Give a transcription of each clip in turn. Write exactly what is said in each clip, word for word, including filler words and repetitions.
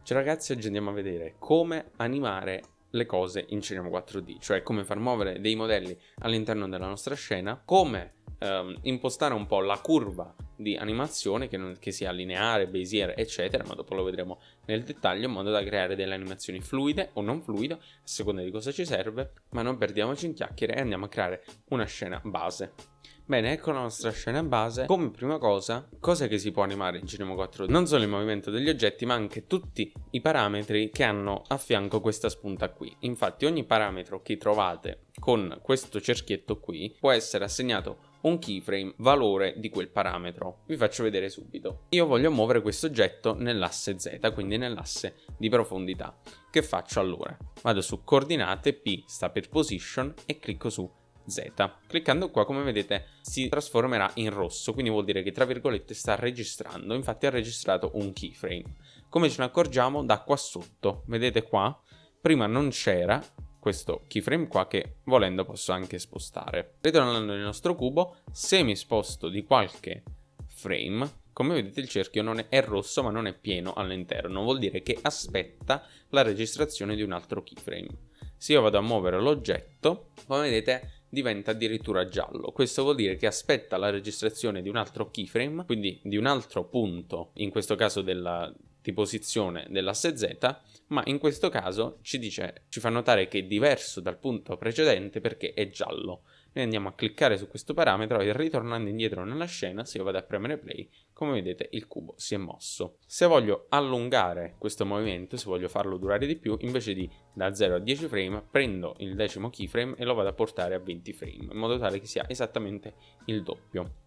Ciao ragazzi, oggi andiamo a vedere come animare le cose in Cinema quattro D, cioè come far muovere dei modelli all'interno della nostra scena, come ehm, impostare un po' la curva di animazione, che, non, che sia lineare, Bezier, eccetera, ma dopo lo vedremo nel dettaglio, in modo da creare delle animazioni fluide o non fluide, a seconda di cosa ci serve, ma non perdiamoci in chiacchiere e andiamo a creare una scena base. Bene, ecco la nostra scena base. Come prima cosa, cosa che si può animare in Cinema quattro D? Non solo il movimento degli oggetti, ma anche tutti i parametri che hanno a fianco questa spunta qui. Infatti ogni parametro che trovate con questo cerchietto qui può essere assegnato un keyframe valore di quel parametro. Vi faccio vedere subito. Io voglio muovere questo oggetto nell'asse Z, quindi nell'asse di profondità. Che faccio allora? Vado su coordinate, P sta per position e clicco su Z. Cliccando qua, come vedete, si trasformerà in rosso, quindi vuol dire che tra virgolette sta registrando. Infatti ha registrato un keyframe. Come ce ne accorgiamo? Da qua sotto, vedete qua? Prima non c'era questo keyframe qua, che volendo posso anche spostare. Ritornando nel nostro cubo, se mi sposto di qualche frame, come vedete il cerchio non è, è rosso, ma non è pieno all'interno, vuol dire che aspetta la registrazione di un altro keyframe. Se io vado a muovere l'oggetto, come vedete diventa addirittura giallo. Questo vuol dire che aspetta la registrazione di un altro keyframe, quindi di un altro punto, in questo caso della di posizione dell'asse Z, ma in questo caso ci dice, ci fa notare che è diverso dal punto precedente perché è giallo. Noi andiamo a cliccare su questo parametro e ritornando indietro nella scena, se io vado a premere play, come vedete il cubo si è mosso. Se voglio allungare questo movimento, se voglio farlo durare di più, invece di da zero a dieci frame, prendo il decimo keyframe e lo vado a portare a venti frame, in modo tale che sia esattamente il doppio.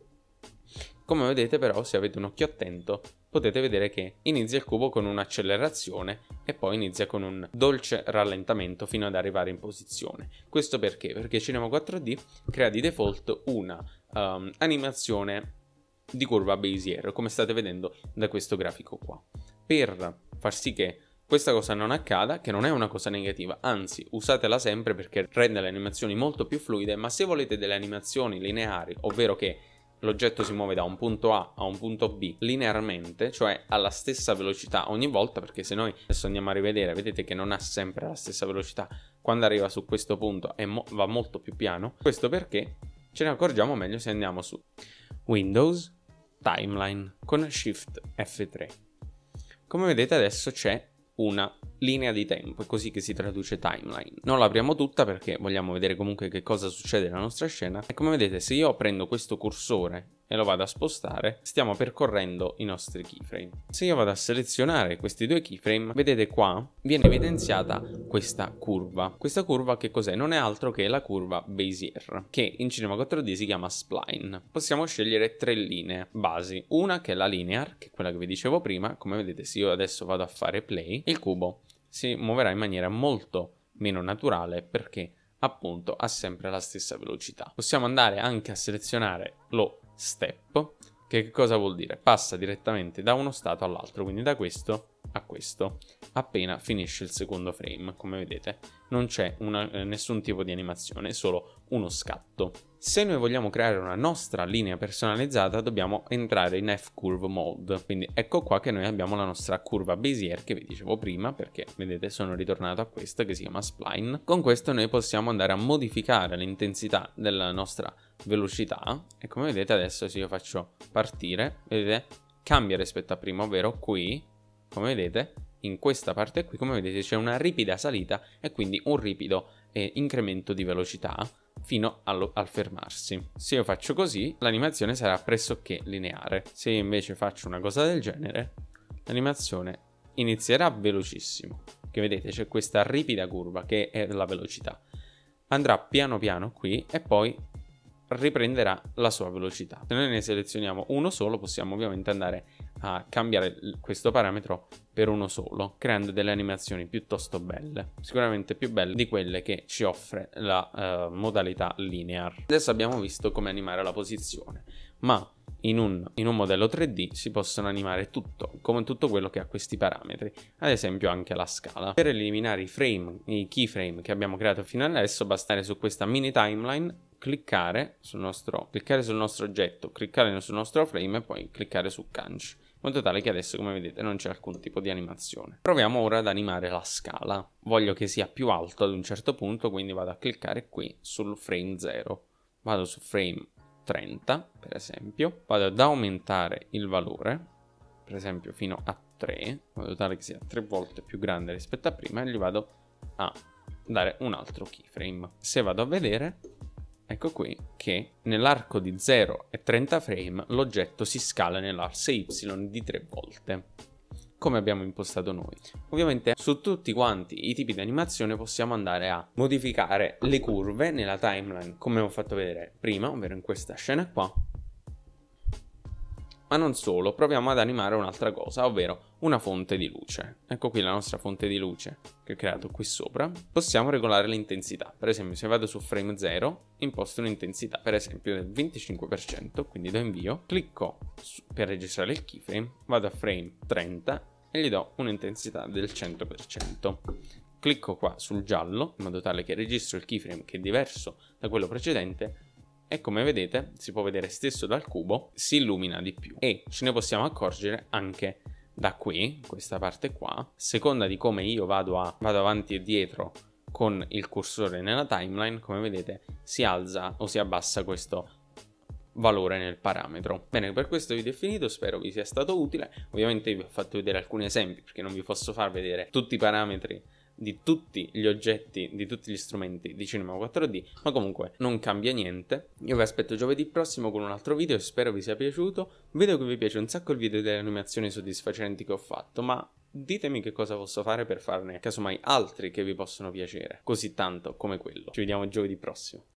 Come vedete però, se avete un occhio attento, potete vedere che inizia il cubo con un'accelerazione e poi inizia con un dolce rallentamento fino ad arrivare in posizione. Questo perché? Perché Cinema quattro D crea di default una um, animazione di curva Bezier, come state vedendo da questo grafico qua. Per far sì che questa cosa non accada, che non è una cosa negativa, anzi usatela sempre perché rende le animazioni molto più fluide, ma se volete delle animazioni lineari, ovvero che l'oggetto si muove da un punto A a un punto B linearmente, cioè alla stessa velocità ogni volta, perché se noi adesso andiamo a rivedere, vedete che non ha sempre la stessa velocità quando arriva su questo punto e mo- va molto più piano. Questo perché ce ne accorgiamo meglio se andiamo su Windows, Timeline con Shift F tre. Come vedete adesso c'è una linea di tempo, è così che si traduce timeline. Non l'apriamo tutta perché vogliamo vedere comunque che cosa succede nella nostra scena. E come vedete, se io prendo questo cursore e lo vado a spostare, stiamo percorrendo i nostri keyframe. Se io vado a selezionare questi due keyframe, vedete qua viene evidenziata questa curva. Questa curva che cos'è? Non è altro che la curva Bezier, che in Cinema quattro D si chiama spline. Possiamo scegliere tre linee basi. Una che è la linear, che è quella che vi dicevo prima. Come vedete, se io adesso vado a fare play, il cubo si muoverà in maniera molto meno naturale perché appunto ha sempre la stessa velocità. Possiamo andare anche a selezionare lo step, che cosa vuol dire? Passa direttamente da uno stato all'altro, quindi da questo a questo, appena finisce il secondo frame. Come vedete non c'è una, eh, nessun tipo di animazione, solo uno scatto. Se noi vogliamo creare una nostra linea personalizzata dobbiamo entrare in F-Curve Mode, quindi ecco qua che noi abbiamo la nostra curva Bezier che vi dicevo prima, perché vedete sono ritornato a questa che si chiama spline. Con questo noi possiamo andare a modificare l'intensità della nostra velocità e come vedete adesso se io faccio partire, vedete cambia rispetto a prima, ovvero qui come vedete in questa parte qui, come vedete c'è una ripida salita e quindi un ripido eh, incremento di velocità fino allo, al fermarsi. Se io faccio così l'animazione sarà pressoché lineare. Se io invece faccio una cosa del genere, l'animazione inizierà velocissimo, che vedete c'è questa ripida curva che è la velocità, andrà piano piano qui e poi riprenderà la sua velocità. Se noi ne selezioniamo uno solo possiamo ovviamente andare a cambiare questo parametro per uno solo, creando delle animazioni piuttosto belle, sicuramente più belle di quelle che ci offre la uh, modalità linear. Adesso abbiamo visto come animare la posizione, ma in un, in un modello tre D si possono animare tutto, come tutto quello che ha questi parametri, ad esempio anche la scala. Per eliminare i frame, i keyframe che abbiamo creato fino adesso basta andare su questa mini timeline, cliccare sul nostro, cliccare sul nostro oggetto, cliccare sul nostro frame e poi cliccare su Canch. modo tale che adesso, come vedete, non c'è alcun tipo di animazione. Proviamo ora ad animare la scala. Voglio che sia più alto ad un certo punto, quindi vado a cliccare qui sul frame zero. Vado su frame trenta, per esempio. Vado ad aumentare il valore, per esempio fino a tre, in modo tale che sia tre volte più grande rispetto a prima, e gli vado a dare un altro keyframe. Se vado a vedere, ecco qui che nell'arco di zero e trenta frame l'oggetto si scala nell'asse Y di tre volte, come abbiamo impostato noi. Ovviamente su tutti quanti i tipi di animazione possiamo andare a modificare le curve nella timeline, come ho fatto vedere prima, ovvero in questa scena qua. Ma non solo, proviamo ad animare un'altra cosa, ovvero una fonte di luce. Ecco qui la nostra fonte di luce che ho creato qui sopra. Possiamo regolare l'intensità. Per esempio, se vado su frame zero, imposto un'intensità, per esempio, del venticinque per cento, quindi do invio, clicco su, per registrare il keyframe, vado a frame trenta e gli do un'intensità del cento per cento. Clicco qua sul giallo, in modo tale che registro il keyframe che è diverso da quello precedente, e come vedete, si può vedere stesso dal cubo, si illumina di più. E ce ne possiamo accorgere anche da qui, questa parte qua, seconda di come io vado, a, vado avanti e dietro con il cursore nella timeline, come vedete si alza o si abbassa questo valore nel parametro. Bene, per questo video è finito, spero vi sia stato utile. Ovviamente vi ho fatto vedere alcuni esempi perché non vi posso far vedere tutti i parametri di tutti gli oggetti, di tutti gli strumenti di Cinema quattro D, ma comunque non cambia niente. Io vi aspetto giovedì prossimo con un altro video e spero vi sia piaciuto. Vedo che vi piace un sacco il video delle animazioni soddisfacenti che ho fatto, ma ditemi che cosa posso fare per farne casomai altri che vi possono piacere così tanto come quello. Ci vediamo giovedì prossimo.